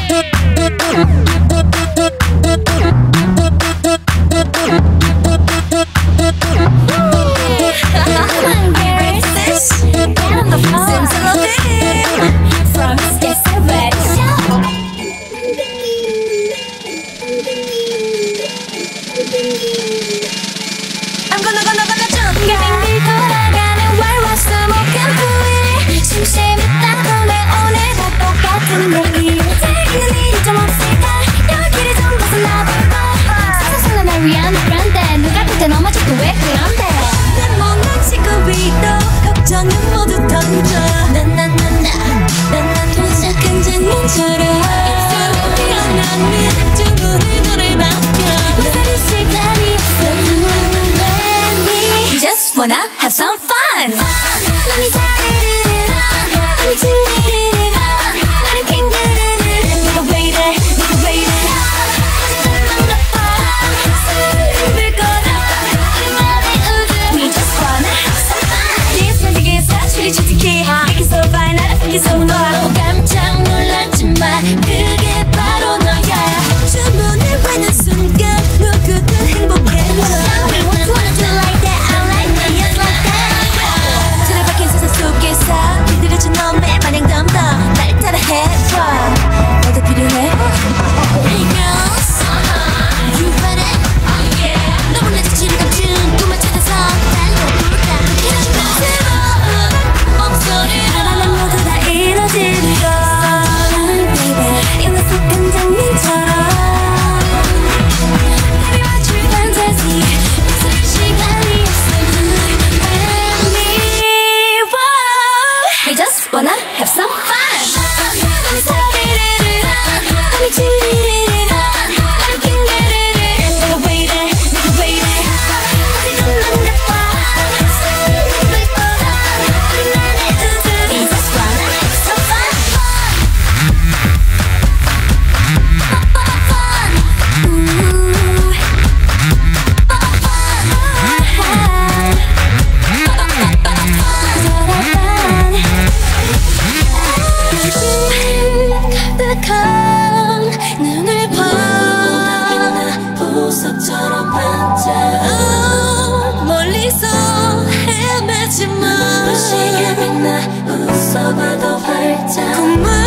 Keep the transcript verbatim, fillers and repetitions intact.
Wanna have some fun? Let me We just wanna have some fun. This magic 줄이 주특히 Make it so fine, 나를 풍기 so far. 깜짝 놀랐지만 그게 바로 너야. 주문을 받는 순간 누구든 행복해. We want to do like that, I like that, yes like that. 틀에 박힌 세상 속에서 길들여진 넌매 마냥 덤덤 날 따라 해봐. 너도 필요해? Hey girls, you ready? Oh yeah. 너무나 지치를 감춘 꿈을 찾아서 달려볼까. 새로운 목소리로 바라는 모두 다 이뤄지는 걸 baby 약속한 장면처럼 Baby what's your fantasy 웃을 시간이 없어 Let me wow. We just wanna have some fun. 눈을 봐 보석처럼 반짝 oh, 멀리서 헤매지만 시계 빛나 웃어봐도 활짝